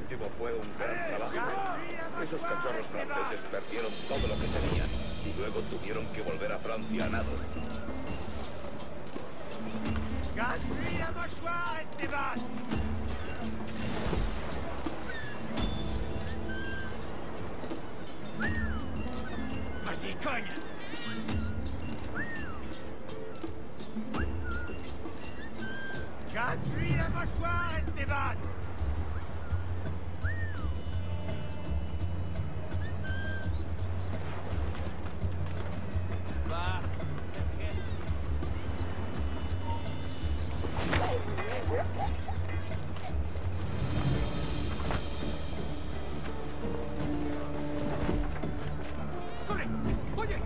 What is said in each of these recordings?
último fue un gran trabajo. Esos cachorros franceses perdieron todo lo que tenían y luego tuvieron que volver a Francia a nado. Gaspille la mâchoire, Esteban! Vas-y, cogne! Gaspille la mâchoire, Esteban! Va! ¡Corre! ¡Oye!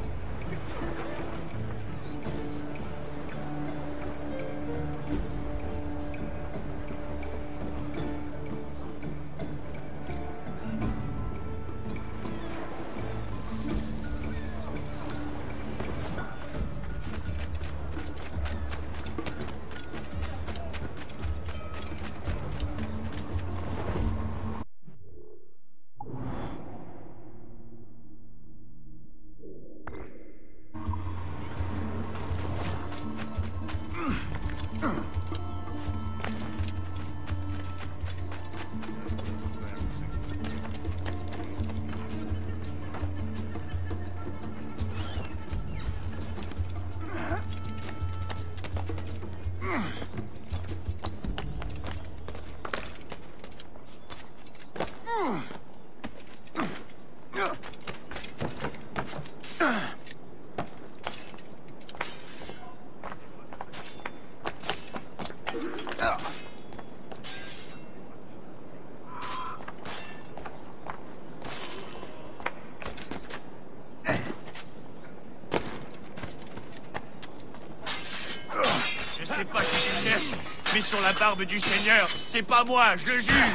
Je sais pas qui tu cherches, mais sur la barbe du Seigneur, c'est pas moi, je le jure!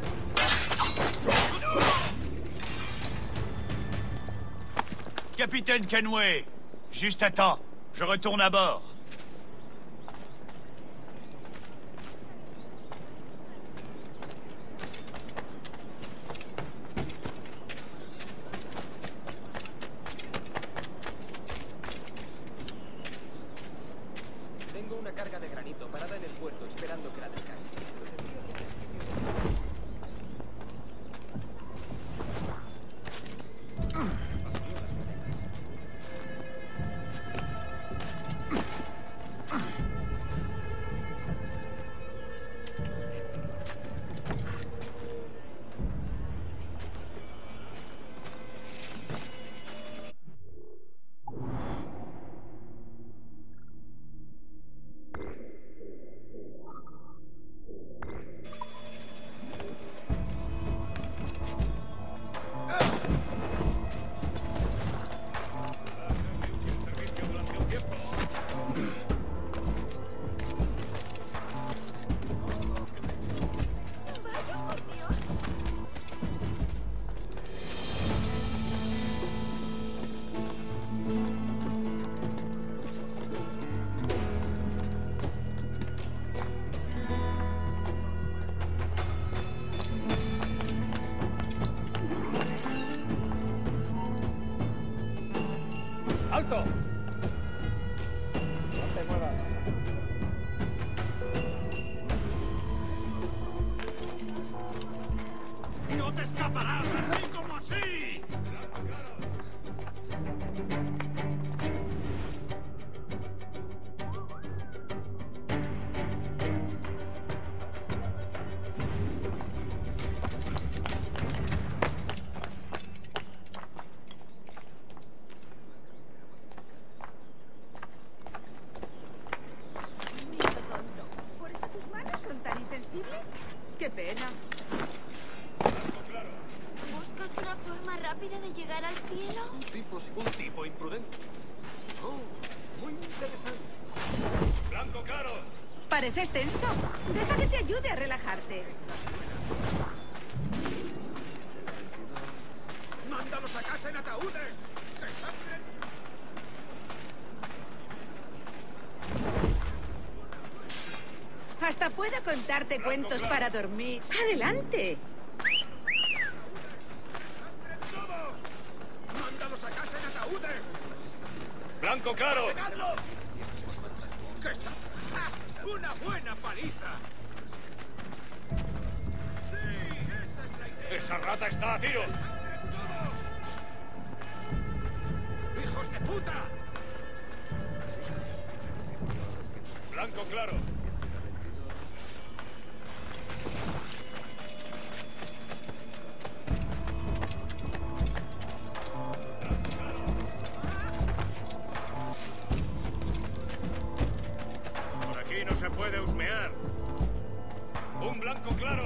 Capitaine Kenway, juste à temps, je retourne à bord. Tengo una carga de granito parada en el puerto esperando que la descargue. ¡Alto! No te muevas. ¡No te escaparás así como así! ¿Por eso tus manos son tan insensibles? ¡Qué pena! ¿Buscas una forma rápida de llegar al cielo? Un tipo imprudente. Oh, muy interesante. ¡Blanco claro! Pareces tenso. Deja que te ayude a relajarte. ¡Mándalos a casa en ataúdes! ¡Desastre! Hasta puedo contarte cuentos para dormir. ¡Adelante! ¡Blanco claro! ¡Pegadlo! ¡Qué ¡una buena paliza! ¡Sí! ¡Esa es la idea! ¡Esa rata está a tiro! ¡Hijos de puta! ¡Blanco claro! Por aquí no se puede husmear. ¡Un blanco claro!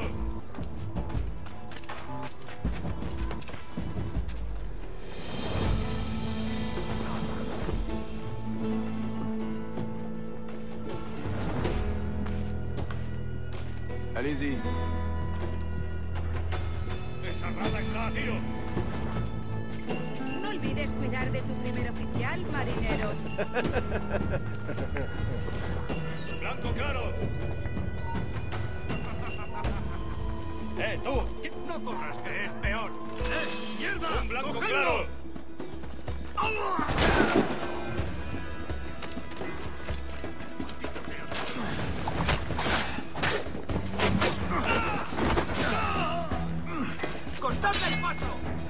Allez-y. ¡Esa rata está a tiro! No olvides cuidar de tu primer oficial, marinero. ¡Blanco claro! ¡Tú! ¡No corras, que es peor! ¡Mierda! ¡Un blanco claro! ¡Cortadle el paso!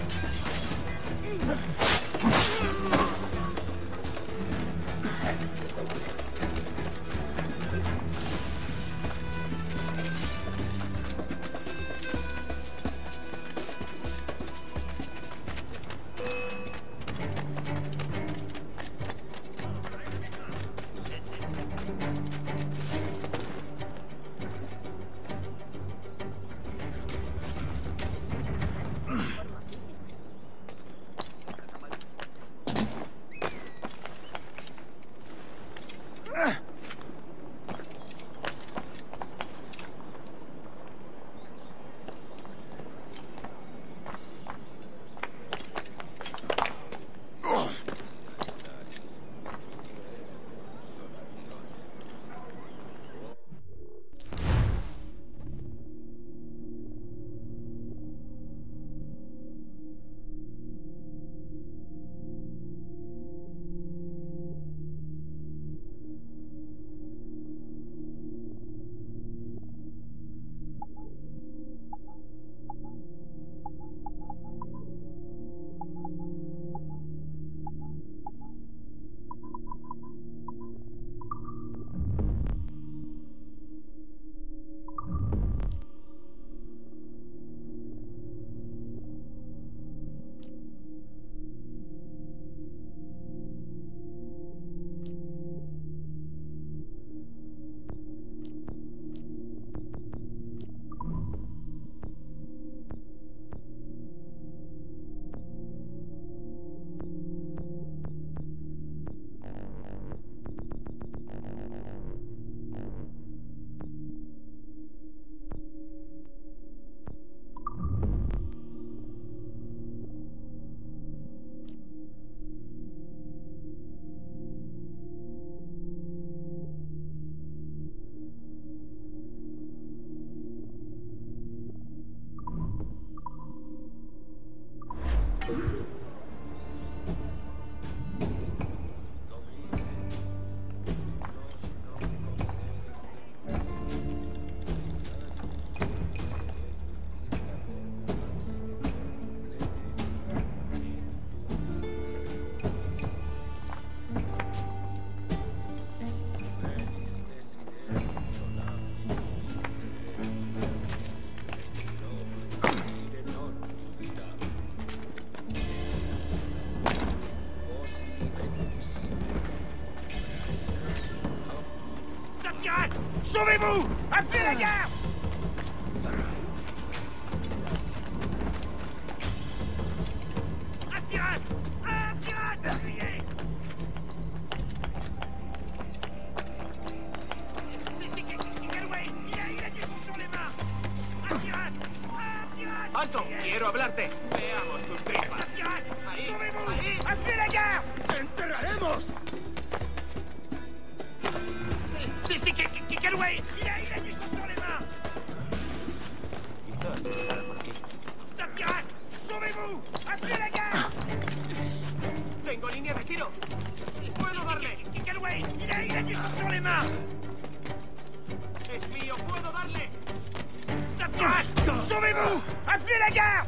Sauvez-vous! Appelez la garde! Un pirate! Un pirate! Criez! Il a du sang sur les mains! Un pirate! Un pirate! ¡Alto! ¡Quiero hablarte! Veamos tus tripas. Un pirate! Ahí, Sauvez-vous! ahí. Appelez la garde! ¡Te enterraremos! Calloway! Il a du sang sur les mains! Quizás se quedara por aquí. C'est un pirate! Sauvez-vous! Appelez la garde! ¡Tengo línea de tiro! ¡Puedo Sauvez-vous! Appelez la garde!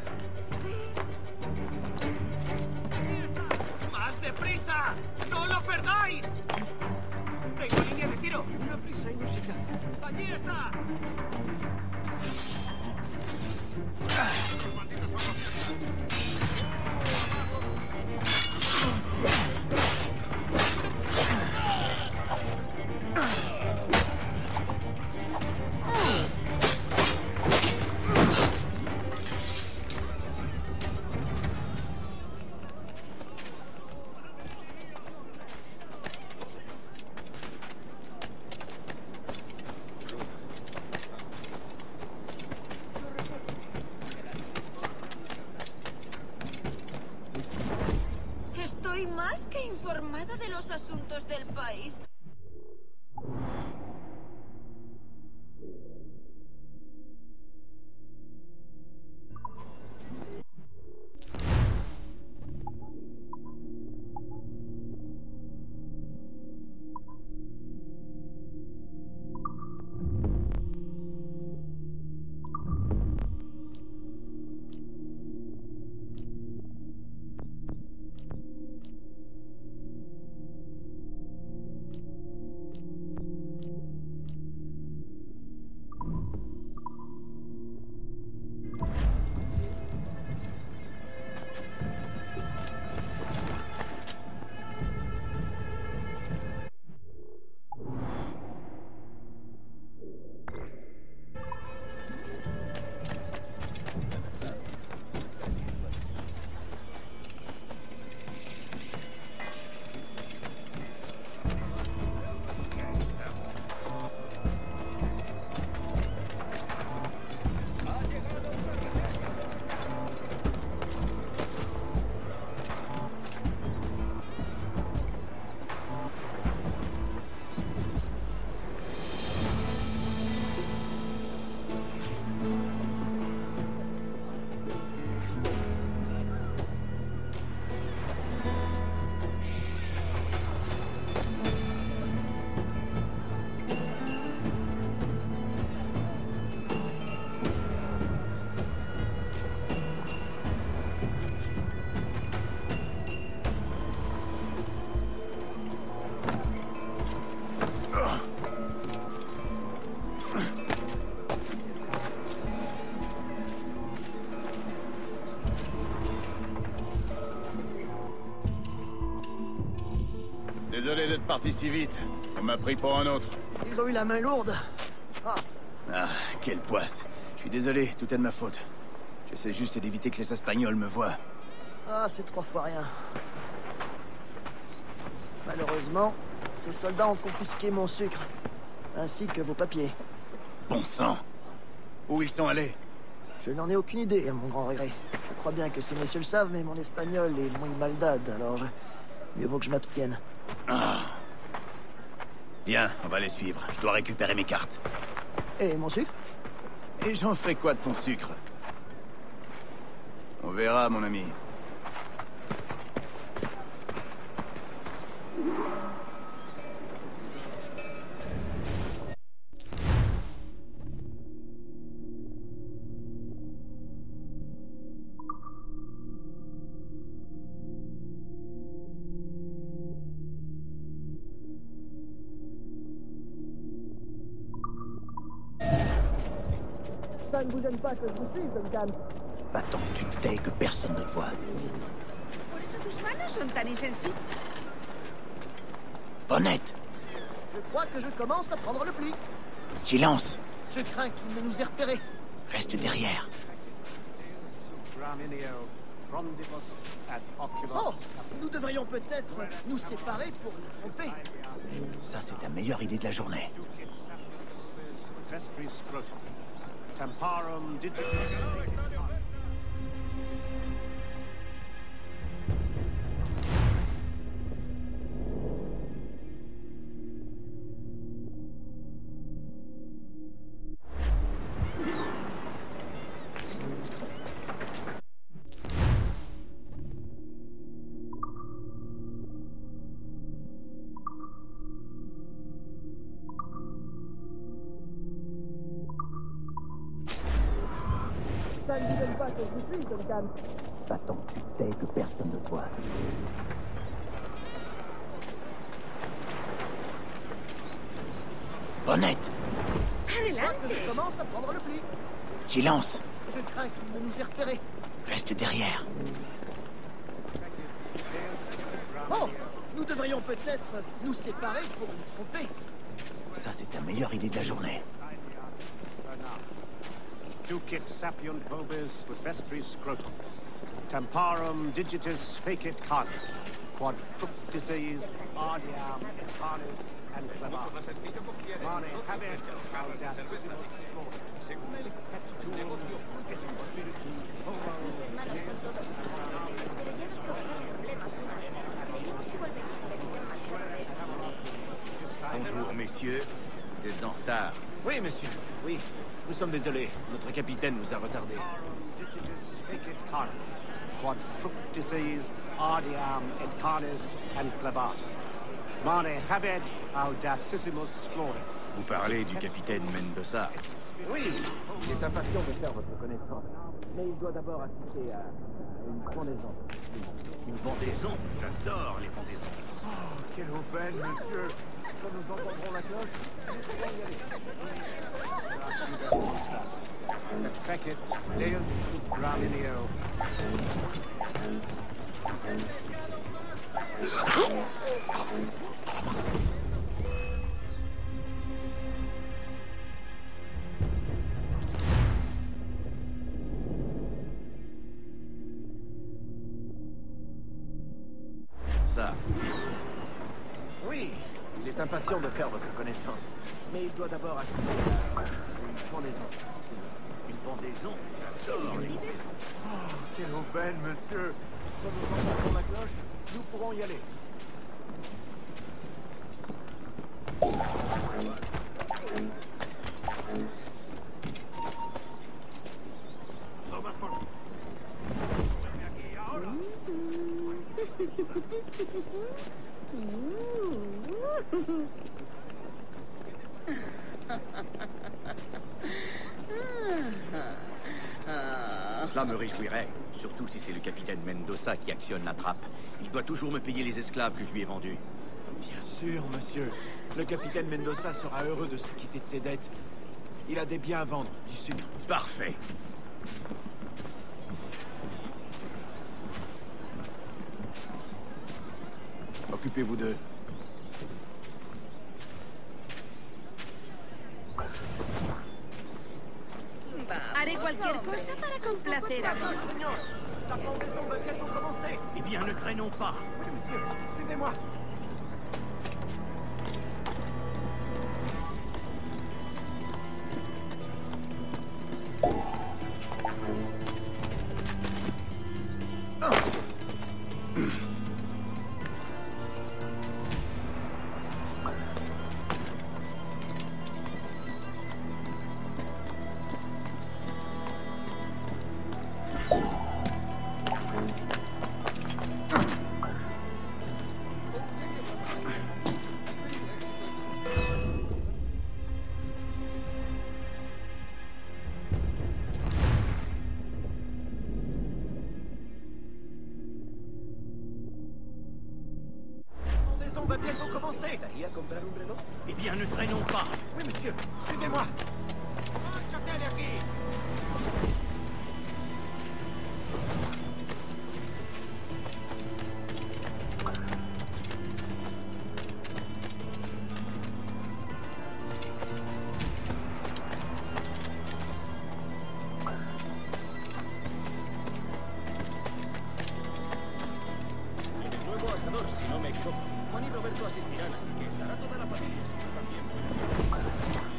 ¡Más deprisa! ¡No lo perdáis! Tengo línea de tiro. Una prisa inusitada. ¡Allí está! ¡Los malditos ojos! Estoy más que informada de los asuntos del país. Désolé d'être parti si vite. On m'a pris pour un autre. Ils ont eu la main lourde. Ah, quelle poisse. Je suis désolé, tout est de ma faute. J'essaie juste d'éviter que les Espagnols me voient. Ah, c'est 3 fois rien. Malheureusement, ces soldats ont confisqué mon sucre, ainsi que vos papiers. Bon sang. Où ils sont allés? Je n'en ai aucune idée, à mon grand regret. Je crois bien que ces messieurs le savent, mais mon espagnol est muy maldad, alors mieux vaut que je m'abstienne. Ah. Viens, on va les suivre. Je dois récupérer mes cartes. Et mon sucre? Et j'en ferai quoi de ton sucre? On verra, mon ami. Ça ne vous gêne pas que je vous suive, Duncan? Pas tant que tu te tais que personne ne te voit. Por eso tus manos son tan insensibles. Honnête. Je crois que je commence à prendre le pli. Silence. Je crains qu'il ne nous ait repérés. Reste derrière. Oh, nous devrions peut-être nous séparer pour les tromper. Ça, c'est ta meilleure idée de la journée. pas une nouvelle fois que je vous suis, Duncan. Pas tant que tu tais que personne ne te voit. Bonnette! Adelante. Je commence à prendre le pli. Silence! Je crains qu'il ne nous ait repérés. Reste derrière. Bon, nous devrions peut-être nous séparer pour nous tromper. Ça, c'est ta meilleure idée de la journée. Ducit sapiunt vobis with vestris scrotum. Temparum digitis fecit canis. Quod fructices ardiam et canis and clevar. Mane habet audacissimus floris. Pectuum et spiritu homo. Mis hermanos son todos iguales, pero ya nos causaron problemas una vez. Tenemos que volver a que se han marchado de esta manera. Bonjour, messieurs. Vous êtes en retard. Oui, monsieur. Oui. Nous sommes désolés. Notre capitaine nous a retardés. Digitis fecit canis. Quod fructices ardiam et canis and clevar. Mane habet audacissimus floris. Vous parlez du capitaine Mendoza. Oui, il est impatient de faire votre connaissance. Mais il doit d'abord assister à une pendaison. Une pendaison? J'adore les pendaisons. Oh, quelle aubaine, monsieur. Quand nous entendrons la cloche, nous pourrons y aller. Et fecit deum gramineo. Ça. Oui, il est impatient de faire votre connaissance. Mais il doit d'abord assister à une pendaison. Une pendaison? J'adore les pendaisons. Oh, quelle aubaine, monsieur. Quand nous entendrons la cloche, nous pourrons y aller. Cela me réjouirait, surtout si c'est le capitaine Mendoza qui actionne la trappe. Il doit toujours me payer les esclaves que je lui ai vendus. Bien sûr, monsieur. Le capitaine Mendoza sera heureux de s'acquitter de ses dettes. Il a des biens à vendre du sud. Parfait. Occupez-vous d'eux. Haré cualquier cosa para complacer a mi. Eh bien, ne traînons pas. Suivez-moi. On va bientôt commencer. T'as rien à comprar un reloj? Eh bien, ne traînons pas. Oui, monsieur. Suivez-moi. El nuevo asador, si no me equivoco. Juan y Roberto asistirán, así que estará toda la familia. Yo también puedo.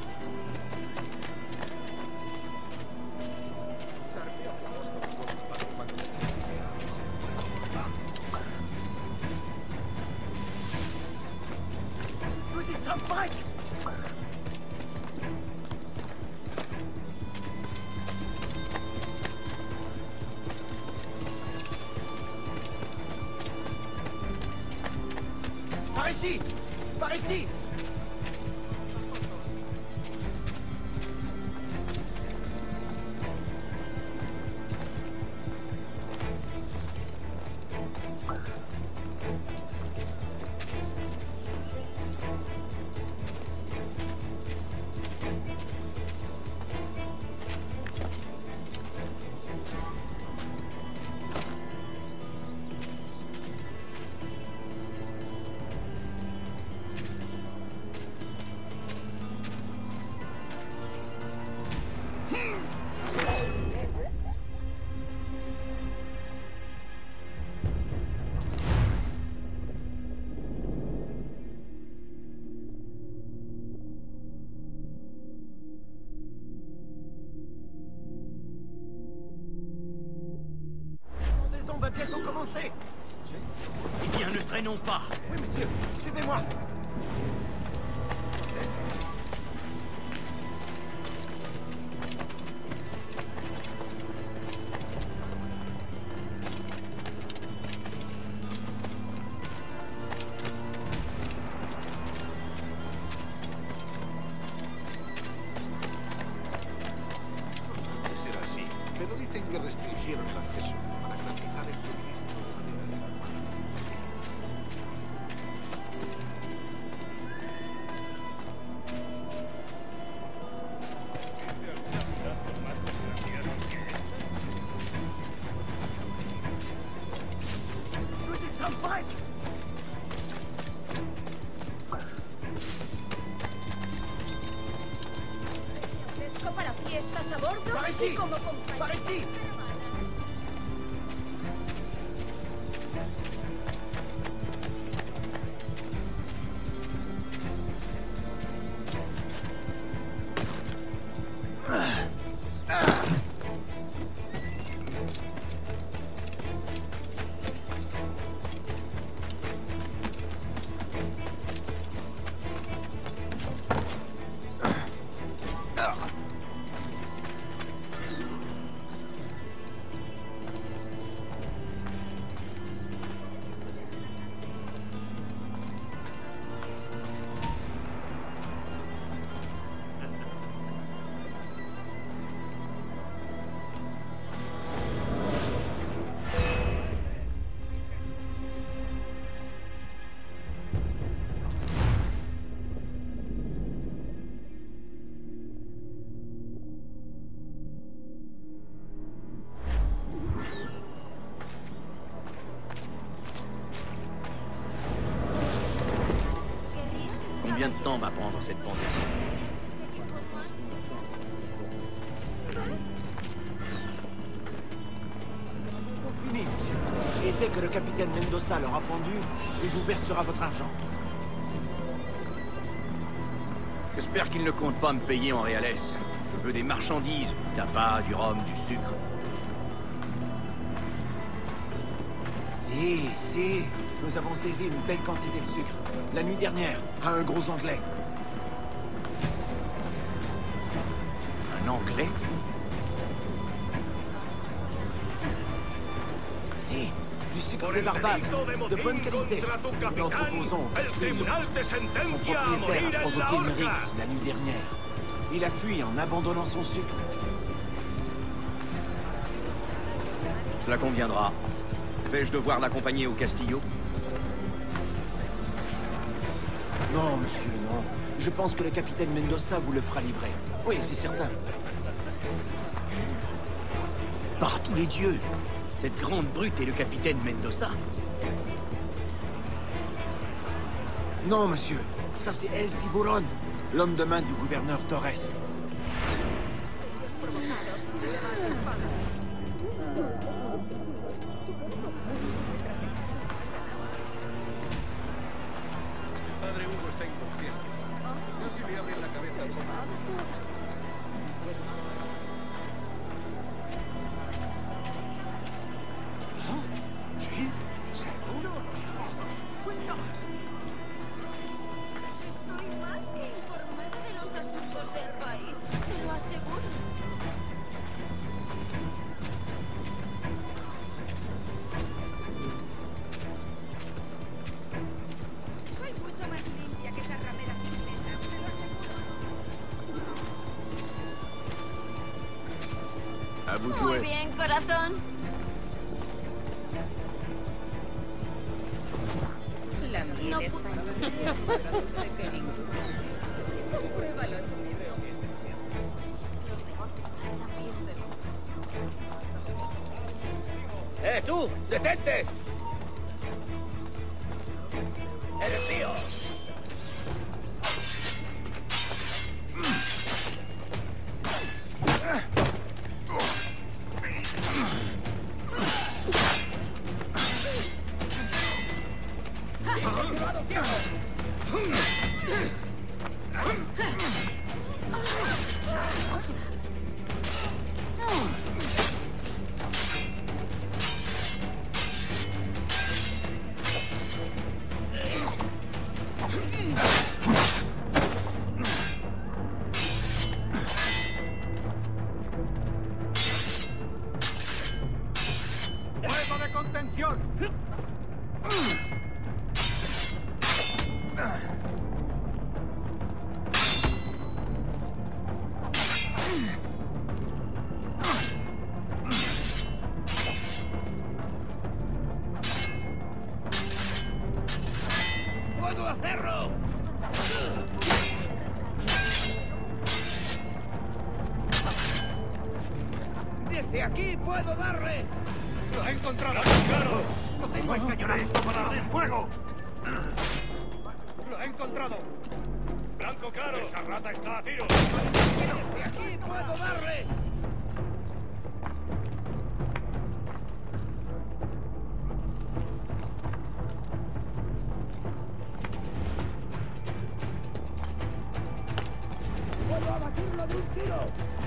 Par ici! Par ici! On va bientôt commencer. Eh bien, ne traînons pas. Oui, monsieur, suivez-moi. Será así. Pero dicen que restringieron el acceso para garantizar el suministro de materiales armados. Fresco para fiestas a bordo Par y ici. como compañía. Par ici. Combien de temps va prendre cette pendaison? Fini, monsieur. Et dès que le capitaine Mendoza l'aura pendu, il vous versera votre argent. J'espère qu'il ne compte pas me payer en réales. Je veux des marchandises, du tabac, du rhum, du sucre. Si, nous avons saisi une belle quantité de sucre. La nuit dernière, à un gros Anglais. Un Anglais? Si, du sucre des Barbades, de bonne qualité. Nous proposons son propriétaire a provoqué une rixe la nuit dernière. Il a fui en abandonnant son sucre. Cela conviendra. Vais-je devoir l'accompagner au Castillo? Non, monsieur, non. Je pense que le capitaine Mendoza vous le fera livrer. Oui, c'est certain. Par tous les dieux! Cette grande brute est le capitaine Mendoza. Non, monsieur. Ça, c'est El Tiburon, l'homme de main du gouverneur Torres. Padre Hugo está inconsciente. Casi le abren la cabeza al hombre. ¿Sí? ¿Seguro? Cuenta más. Estoy más que informada de los asuntos del país, te lo aseguro. Soy mucho más limpia que esas rameras inglesas, te lo aseguro. À vous de Muy jouer. bien, corazón. La miel No es pu- tan dulce que ninguna. Compruébalo tú mismo. ¡Tú! ¡Detente! ¡Eres mío! ¡Atención! ¡Puedo hacerlo! ¡Desde aquí puedo darle! ¡Lo he encontrado! ¡Claro! ¡No tengáis que llorar esto para abrir fuego! ¡Lo he encontrado! ¡Blanco claro! ¡Esa rata está a tiro! ¡Desde aquí puedo darle! ¡Puedo abatirlo de un tiro!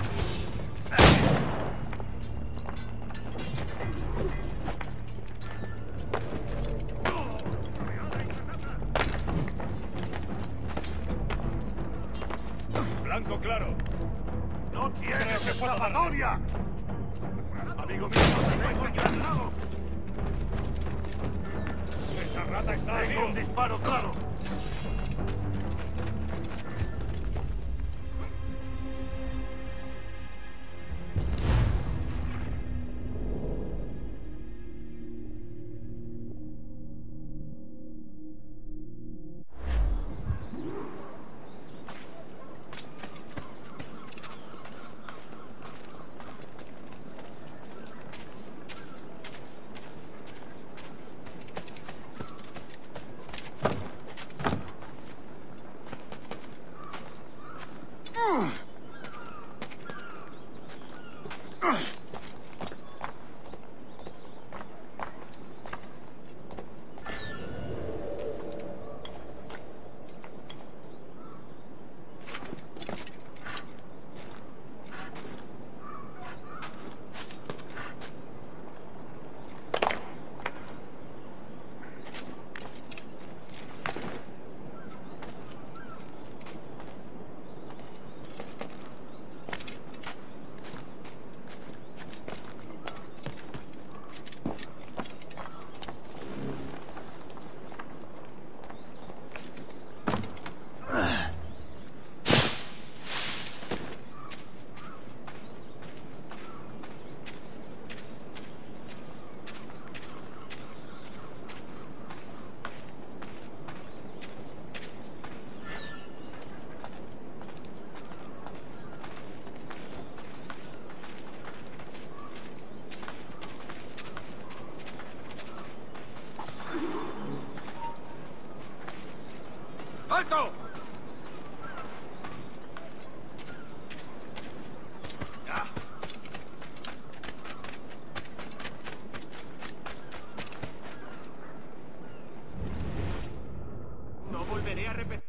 ¡Blanco claro! ¡No tienes escapatoria! Amigo mío, no tengáis que llorar. ¡Esa rata está a Tengo tiro! un disparo claro. ¡Alto! No volveré a repetir.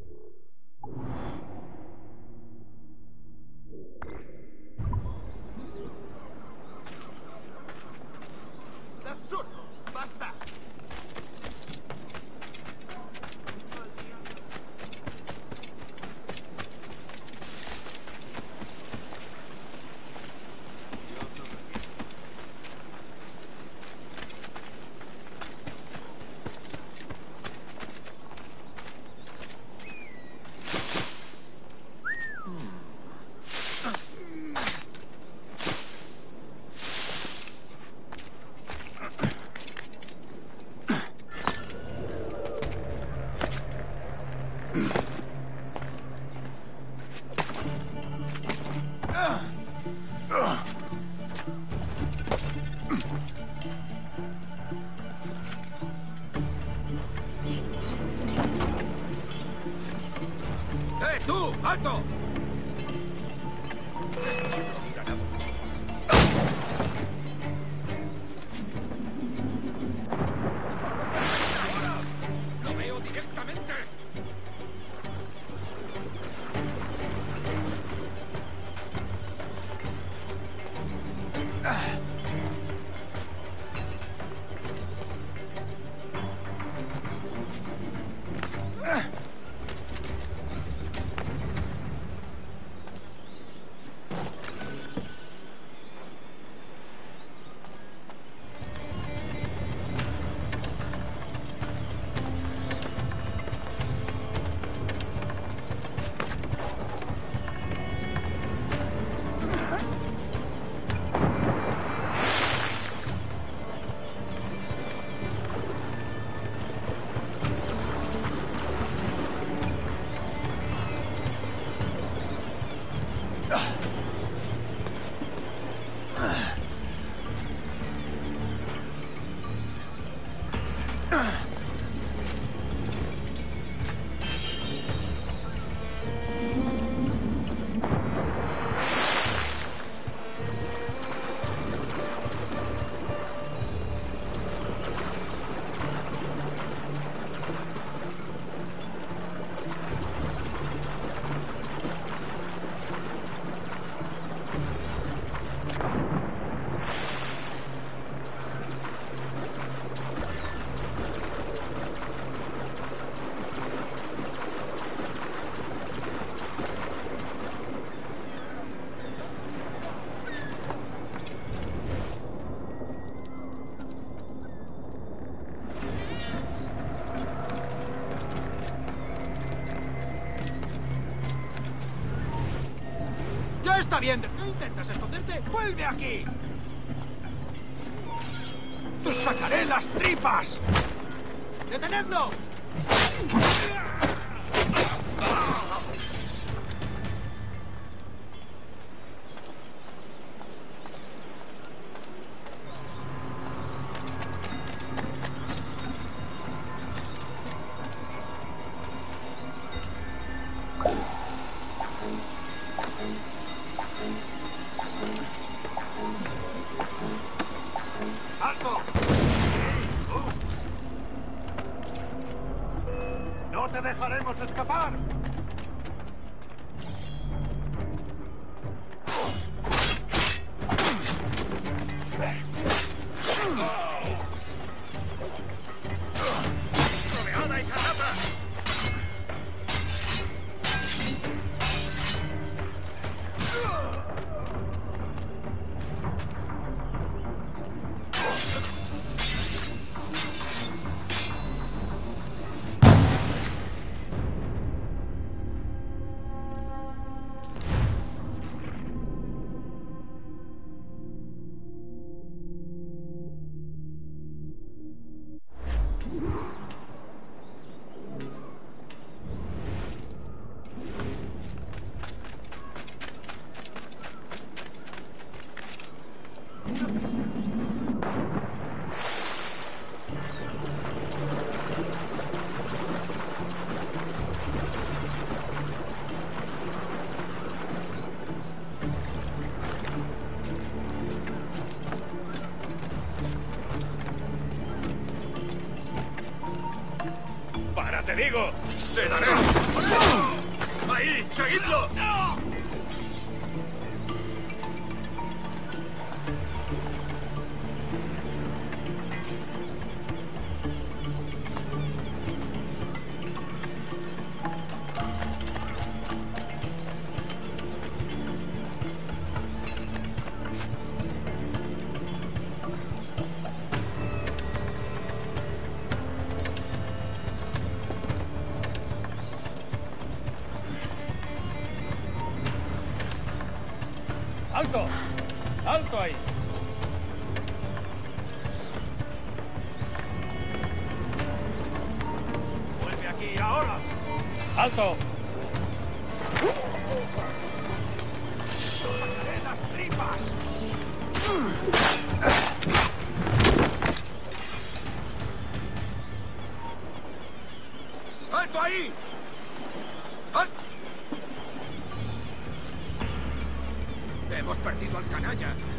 ¡Absurdo! ¡Basta! ¡Tú! ¡Alto! ¡Ahora! ¡Lo veo directamente! ¡Ya está bien! ¿No intentas esconderte? ¡Vuelve aquí! ¡Te sacaré las tripas! ¡Detenedlo! ¡Alto! ¡No te dejaremos escapar! ¡Rodeada esa rata! ¡Te digo! ¡Te daré! ¡Ahí! ¡Seguidlo! ¡Alto! ¡Alto ahí! ¡Vuelve aquí, ahora! ¡Alto! ¡Sacaré las tripas! ¡Alto ahí! ¡Alto! Hemos perdido al canalla.